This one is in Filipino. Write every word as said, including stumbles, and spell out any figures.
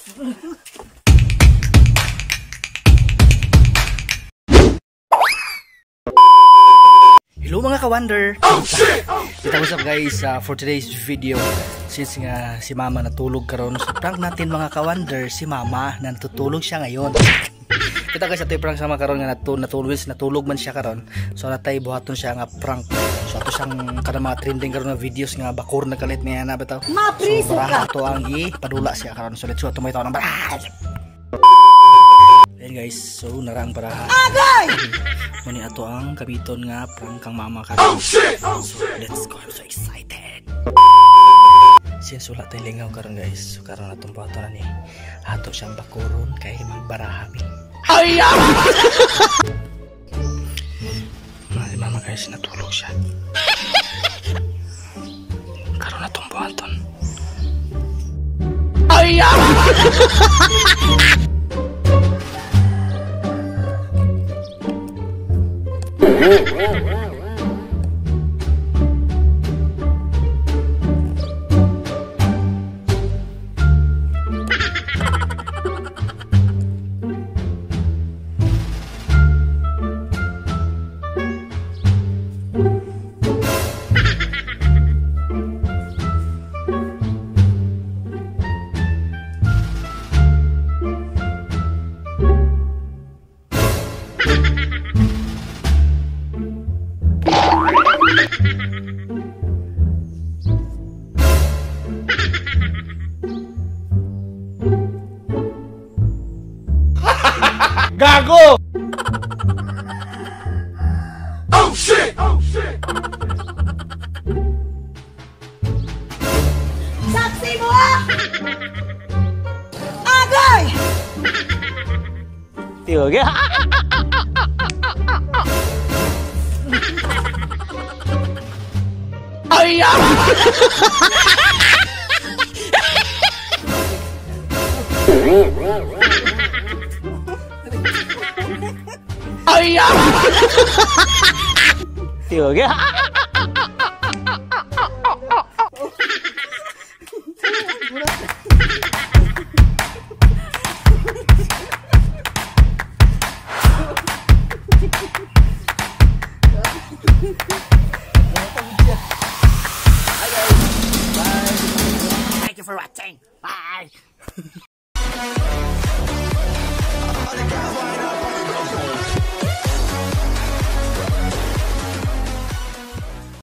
Hello mga ka-wonder! Oh shit! Oh shit! What's up guys, uh, for today's video, since nga si mama natulog karon, so prank natin mga ka-wonder, si mama natutulog siya ngayon. Kita guys, ito yung prank sama karon nga natulog, natulog, natulog man siya karon. So natay buhaton siya nga prank. So ato siyang kanang mga trending karon nga videos nga bakor na kalit niya na bitaw. So baraha to ang ipadula siya karon. So let's go ato may tawo ng baraha. Ayan guys, so narang baraha. Agay! Muni ato ang kabiton nga prank kang mama karon. Oh shit! Oh so shit! let's go, I'm so excited. Since wala tayong lingaw karon guys, so karon atong buhaton na ni ato siyang bakuron kay magbaraha mi. Ay! Ay, mama guys, natulog siya. Karon na itong buhaton. Ay! Gago! Oh shit! Oh shit! Saksi mo! Agay! Tiga. Ay! Ay! Tiga. Thank you for watching. Bye.